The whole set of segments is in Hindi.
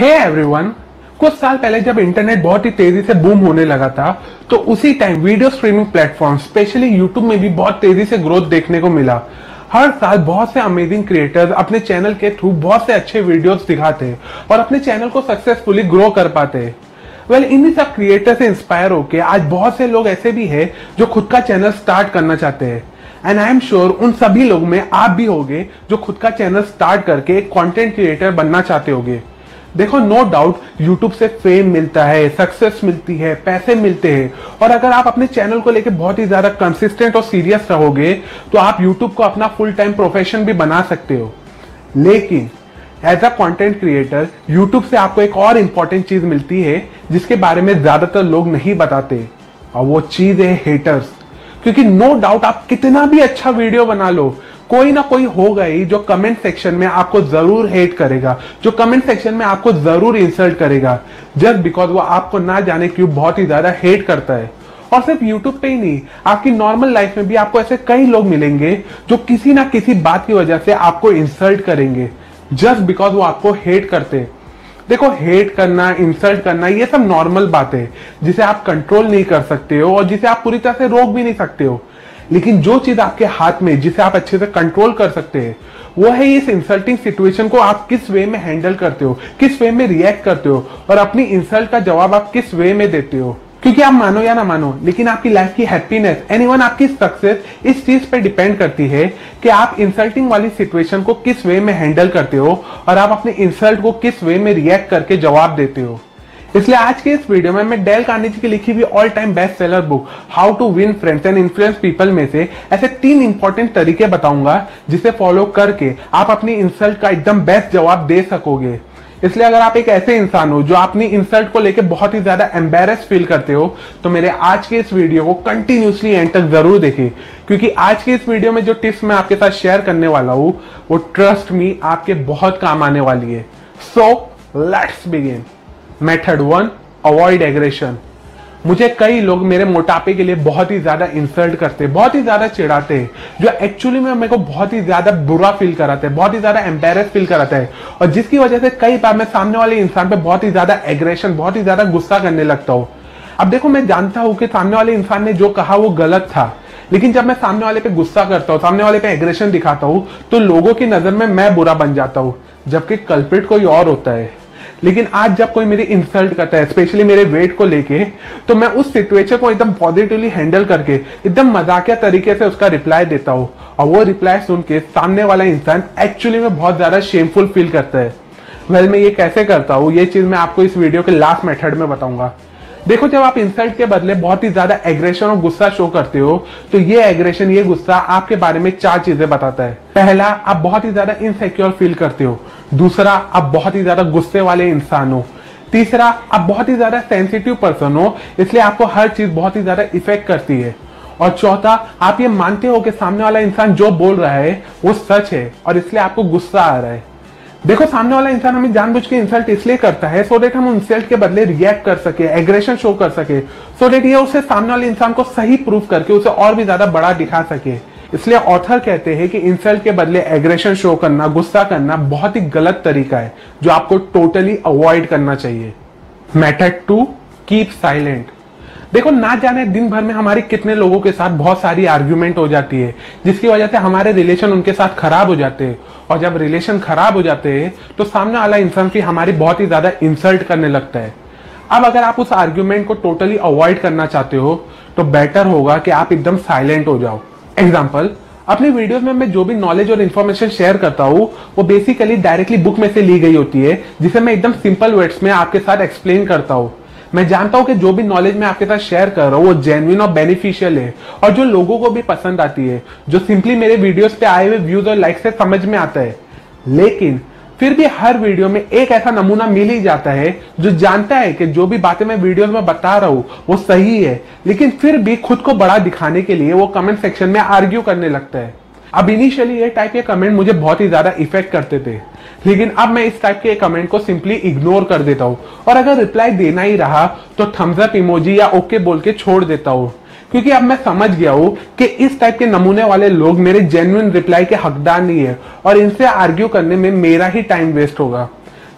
हे एवरीवन, कुछ साल पहले जब इंटरनेट बहुत ही तेजी से बूम होने लगा था तो उसी time video streaming platform specially YouTube में भी बहुत तेजी से ग्रोथ देखने को मिला। हर साल बहुत से अमेजिंग क्रिएटर्स अपने चैनल के थ्रू बहुत से अच्छे वीडियोस दिखाते और अपने चैनल को सक्सेसफुली ग्रो कर पाते। इन्हीं सब क्रिएटर से इंस्पायर होके आज बहुत से लोग ऐसे भी हैं जो खुद का चैनल स्टार्ट करना चाहते हैं एंड आई एम श्योर उन सभी लोग में आप भी होगे जो खुद का चैनल स्टार्ट करके एक कंटेंट क्रिएटर बनना चाहते होगे। देखो, नो डाउट यूट्यूब से फेम मिलता है, सक्सेस मिलती है, पैसे मिलते हैं और अगर आप अपने चैनल को लेकर बहुत ही ज्यादा कंसिस्टेंट और सीरियस रहोगे तो आप यूट्यूब को अपना फुल टाइम प्रोफेशन भी बना सकते हो। लेकिन as a content creator YouTube से आपको एक और इंपॉर्टेंट चीज मिलती है जिसके बारे में ज्यादातर लोग नहीं बताते और वो चीज है हेटर्स। क्योंकि नो डाउट आप कितना भी अच्छा वीडियो बना लो, कोई ना कोई होगा ही जो कमेंट सेक्शन में आपको जरूर हेट करेगा, जो कमेंट सेक्शन में आपको जरूर इंसल्ट करेगा जस्ट बिकॉज वो आपको ना जाने क्यों बहुत ही ज्यादा हेट करता है। और सिर्फ यूट्यूब पे ही नहीं, आपकी नॉर्मल लाइफ में भी आपको ऐसे कई लोग मिलेंगे जो किसी ना किसी बात की वजह से आपको इंसल्ट करेंगे जस्ट बिकॉज वो आपको हेट करते हैं। देखो, हेट करना, इंसल्ट करना ये सब नॉर्मल बात है जिसे आप कंट्रोल नहीं कर सकते हो और जिसे आप पूरी तरह से रोक भी नहीं सकते हो। लेकिन जो चीज आपके हाथ में जिसे आप अच्छे से कंट्रोल कर सकते हैं वो है इस इंसल्टिंग सिचुएशन को आप किस वे में हैंडल करते हो, किस वे में रिएक्ट करते हो और अपनी इंसल्ट का जवाब आप किस वे में देते हो। क्योंकि आप मानो या ना मानो, लेकिन आपकी लाइफ की हैप्पीनेस एंड इवन आपकी सक्सेस इस चीज पे डिपेंड करती है कि आप इंसल्टिंग वाली सिचुएशन को किस वे में हैंडल करते हो और आप अपने इंसल्ट को किस वे में रिएक्ट करके जवाब देते हो। इसलिए आज के इस वीडियो में मैं डेल कार्नेगी की लिखी हुई all time best seller book how to win friends and influence people में से ऐसे 3 इंपॉर्टेंट तरीके बताऊंगा जिसे फॉलो करके आप अपनी इंसल्ट का एकदम बेस्ट जवाब दे सकोगे। इसलिए अगर आप एक ऐसे इंसान हो जो अपनी इंसल्ट को लेकर बहुत ही ज्यादा एम्बेरस फील करते हो तो मेरे आज के इस वीडियो को कंटिन्यूसली एंड तक जरूर देखें, क्योंकि आज के इस वीडियो में जो टिप्स मैं आपके साथ शेयर करने वाला हूं वो ट्रस्ट मी आपके बहुत काम आने वाली है। So let's begin. Method 1, avoid aggression. मुझे कई लोग मेरे मोटापे के लिए बहुत ही ज्यादा इंसल्ट करते हैं, बहुत ही ज्यादा चिढ़ाते हैं, जो एक्चुअली में मेरे को बहुत ही ज्यादा बुरा फील कराते हैं, बहुत ही ज्यादा एम्बेरस फील कराता है और जिसकी वजह से कई बार मैं सामने वाले इंसान पे बहुत ही ज्यादा एग्रेशन, बहुत ही ज्यादा गुस्सा करने लगता हूँ। अब देखो, मैं जानता हूँ कि सामने वाले इंसान ने जो कहा वो गलत था, लेकिन जब मैं सामने वाले पे गुस्सा करता हूँ, सामने वाले पे एग्रेशन दिखाता हूँ तो लोगों की नजर में मैं बुरा बन जाता हूँ जबकि कल्प्रिट कोई और होता है। लेकिन आज जब कोई मेरी इंसल्ट करता है स्पेशली मेरे वेट को लेके, तो मैं उस सिचुएशन को एकदम पॉजिटिवली हैंडल करके एकदम मजाकिया तरीके से उसका रिप्लाई देता हूँ और वो रिप्लाई सुन के सामने वाला इंसान एक्चुअली में बहुत ज्यादा शेमफुल फील करता है। मैं ये कैसे करता हूँ ये चीज मैं आपको इस वीडियो के लास्ट मेथड में बताऊंगा। देखो, जब आप इंसल्ट के बदले बहुत ही ज्यादा एग्रेशन और गुस्सा शो करते हो तो ये एग्रेशन, ये गुस्सा आपके बारे में 4 चीजें बताता है। पहला, आप बहुत ही ज्यादा इनसिक्योर फील करते हो। दूसरा, आप बहुत ही ज्यादा गुस्से वाले इंसान हो। तीसरा, आप बहुत ही ज्यादा सेंसिटिव पर्सन हो, इसलिए आपको हर चीज बहुत ही ज्यादा इफेक्ट करती है। और चौथा, आप ये मानते हो कि सामने वाला इंसान जो बोल रहा है वो सच है और इसलिए आपको गुस्सा आ रहा है। देखो, सामने वाला इंसान हमें जानबूझ के इंसल्ट इसलिए करता है सो दैट हम इंसल्ट के बदले रिएक्ट कर सके, एग्रेशन शो कर सके, सो दैट ये उसे सामने वाले इंसान को सही प्रूफ करके उसे और भी ज्यादा बड़ा दिखा सके। इसलिए ऑथर कहते हैं कि इंसल्ट के बदले एग्रेशन शो करना, गुस्सा करना बहुत ही गलत तरीका है जो आपको टोटली अवॉइड करना चाहिए। Method 2, keep silent. देखो, ना जाने दिन भर में हमारी कितने लोगों के साथ बहुत सारी आर्ग्यूमेंट हो जाती है जिसकी वजह से हमारे रिलेशन उनके साथ खराब हो जाते हैं और जब रिलेशन खराब हो जाते हैं तो सामने वाला इंसान भी हमारी बहुत ही ज्यादा इंसल्ट करने लगता है। अब अगर आप उस आर्ग्यूमेंट को टोटली अवॉइड करना चाहते हो तो बेटर होगा कि आप एकदम साइलेंट हो जाओ। एग्जाम्पल, अपने वीडियोस में मैं जो भी नॉलेज और इन्फॉर्मेशन शेयर करता हूँ वो बेसिकली डायरेक्टली बुक में से ली गई होती है जिसे मैं एकदम सिंपल वर्ड्स में आपके साथ एक्सप्लेन करता हूँ। मैं जानता हूं कि जो भी नॉलेज मैं आपके साथ शेयर कर रहा हूं वो जेन्युइन और बेनिफिशियल है और जो लोगों को भी पसंद आती है, जो सिंपली मेरे वीडियोस पे आए हुए व्यूज और लाइक से समझ में आता है। लेकिन फिर भी हर वीडियो में एक ऐसा नमूना मिल ही जाता है जो जानता है कि जो भी बातें मैं वीडियोस में बता रहा हूं वो सही है, लेकिन फिर भी खुद को बड़ा दिखाने के लिए वो कमेंट सेक्शन में आर्ग्यू करने लगता है। अब इनिशियली ये टाइप के कमेंट मुझे बहुत ही ज्यादा इफेक्ट करते थे, लेकिन अब मैं इस टाइप के कमेंट को सिंपली इग्नोर कर देता हूं और अगर रिप्लाई देना ही रहा तो थम्स अप इमोजी या ओके बोल के छोड़ देता हूं, क्योंकि अब मैं समझ गया हूं कि इस टाइप के नमूने वाले लोग मेरे जेन्युइन रिप्लाई के हकदार नहीं है और इनसे आर्ग्यू करने में मेरा ही टाइम वेस्ट होगा।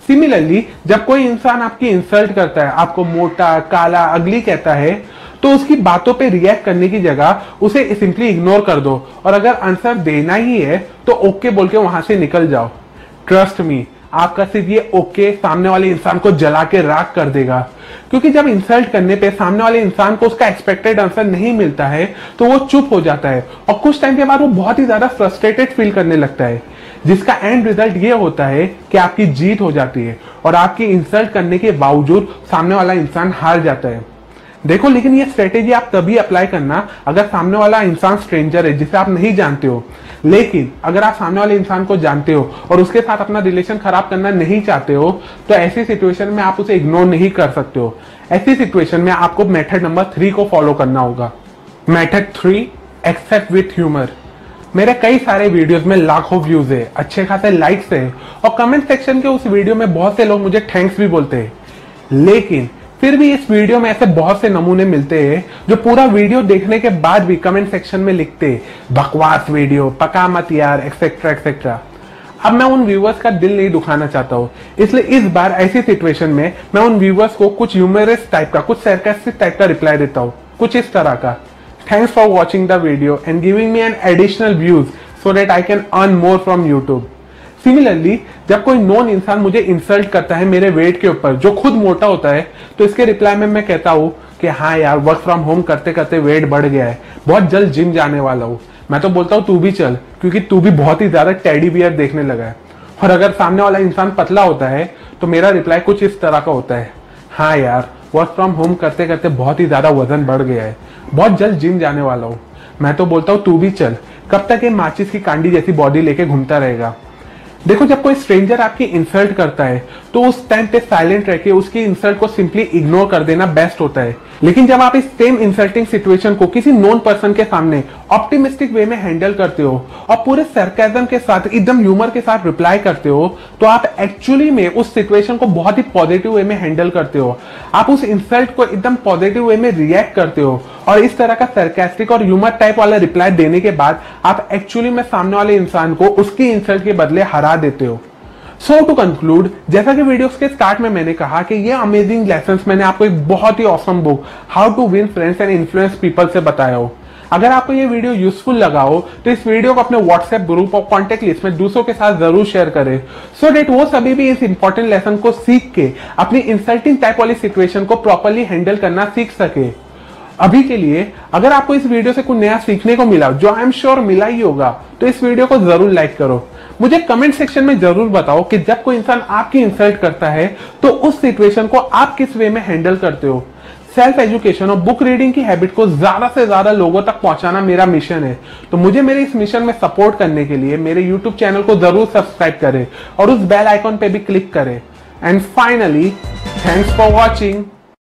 सिमिलरली जब कोई इंसान आपकी इंसल्ट करता है, आपको मोटा, काला, अगली कहता है, तो उसकी बातों पे रिएक्ट करने की जगह उसे सिंपली इग्नोर कर दो और अगर आंसर देना ही है तो ओके बोल के वहां से निकल जाओ। ट्रस्ट मी, आपका सिर्फ ये ओके सामने वाले इंसान को जला के राख कर देगा, क्योंकि जब इंसल्ट करने पे सामने वाले इंसान को उसका एक्सपेक्टेड आंसर नहीं मिलता है तो वो चुप हो जाता है और कुछ टाइम के बाद वो बहुत ही ज्यादा फ्रस्ट्रेटेड फील करने लगता है, जिसका एंड रिजल्ट ये होता है कि आपकी जीत हो जाती है और आपकी इंसल्ट करने के बावजूद सामने वाला इंसान हार जाता है। देखो, लेकिन ये स्ट्रेटेजी आप तभी अप्लाई करना अगर सामने वाला इंसान स्ट्रेंजर है जिसे आप नहीं जानते हो। लेकिन अगर आप सामने वाले इंसान को जानते हो और उसके साथ अपना रिलेशन खराब करना नहीं चाहते हो तो ऐसी सिचुएशन में आप उसे इग्नोर नहीं कर सकते हो। ऐसी सिचुएशन में आपको मेथड नंबर 3 को फॉलो करना होगा। Method 3, accept with humour. मेरे कई सारे वीडियोस में लाखों व्यूज है, अच्छे खासे लाइक्स है और कमेंट सेक्शन के उस वीडियो में बहुत से लोग मुझे थैंक्स भी बोलते हैं, लेकिन फिर भी इस वीडियो में ऐसे बहुत से नमूने मिलते हैं जो पूरा वीडियो देखने के बाद भी कमेंट सेक्शन में लिखते बकवास वीडियो, पका मत यार, एक्सेट्रा एक्सेट्रा। अब मैं उन व्यूवर्स का दिल नहीं दुखाना चाहता हूँ, इसलिए इस बार ऐसी सिचुएशन में मैं उन व्यूवर्स को कुछ ह्यूमरस टाइप का, कुछ सरकास्टिक टाइप का रिप्लाई देता हूँ, कुछ इस तरह का। Thanks for watching the video and giving me an additional views so that I can earn more from YouTube. Similarly जब कोई नॉन इंसान मुझे इंसल्ट करता है मेरे वेट के ऊपर, जो खुद मोटा होता है, तो इसके रिप्लाई में मैं कहता हूँ कि हाँ यार, वर्क फ्रॉम होम करते करते वेट बढ़ गया है, बहुत जल्द जिम जाने वाला हूँ। मैं तो बोलता हूँ तू भी चल, क्योंकि तू भी बहुत ही ज्यादा टेडी बियर देखने लगा है। और अगर सामने वाला इंसान पतला होता है तो मेरा रिप्लाई कुछ इस तरह का होता है, हाँ यार, वर्क फ्रॉम होम करते करते बहुत ही ज्यादा वजन बढ़ गया है, बहुत जल्द जिम जाने वाला हूँ। मैं तो बोलता हूँ तू भी चल, कब तक ये माचिस की कांडी जैसी बॉडी लेके घूमता रहेगा। देखो, जब कोई स्ट्रेंजर आपकी इंसल्ट करता है तो उस टाइम पे साइलेंट रह के उसकी इंसल्ट को सिंपली इग्नोर कर देना बेस्ट होता है। लेकिन जब आप इस सेम इंसल्टिंग सिचुएशन को किसी नॉन पर्सन के सामने ऑप्टिमिस्टिक वे में हैंडल करते हो और पूरे सरकाज़म के साथ, एकदम ह्यूमर के साथ रिप्लाई करते हो, तो आप एक्चुअली में उस सिचुएशन को बहुत ही पॉजिटिव वे में हैंडल करते हो। आप उस इंसल्ट को एकदम पॉजिटिव वे में रिएक्ट करते हो और इस तरह का सरकास्टिक और ह्यूमर टाइप वाला रिप्लाई देने के बाद आप एक्चुअली में सामने वाले इंसान को उसकी इंसल्ट के बदले हरा देते हो। सो टू कंक्लूड, जैसा कि वीडियोस के स्टार्ट में मैंने कहा कि ये अमेजिंग लेसन्स मैंने आपको एक बहुत ही awesome book how to win friends and influence people से बताया हो। अगर आपको ये वीडियो यूजफुल लगा हो तो इस वीडियो को अपने व्हाट्सएप ग्रुप और कॉन्टेक्ट लिस्ट में दूसरों के साथ जरूर शेयर करें, सो डेट वो सभी भी इस इंपॉर्टेंट लेसन को सीख के अपनी इंसल्टिंग टाइप वाली सिचुएशन को प्रॉपरली हैंडल करना सीख सके। अभी के लिए अगर आपको इस वीडियो से कुछ नया सीखने को मिला, जो आई एम श्योर मिला ही होगा, तो इस वीडियो को जरूर लाइक करो। मुझे कमेंट सेक्शन में जरूर बताओ कि जब कोई इंसान आपकी इंसल्ट करता है तो उस सिचुएशन को आप किस वे में हैंडल करते हो। सेल्फ एजुकेशन और बुक रीडिंग की हैबिट को ज्यादा से ज्यादा लोगों तक पहुंचाना मेरा मिशन है, तो मुझे मेरे इस मिशन में सपोर्ट करने के लिए मेरे यूट्यूब चैनल को जरूर सब्सक्राइब करें और उस बेल आइकॉन पे भी क्लिक करें। And finally, thanks for watching.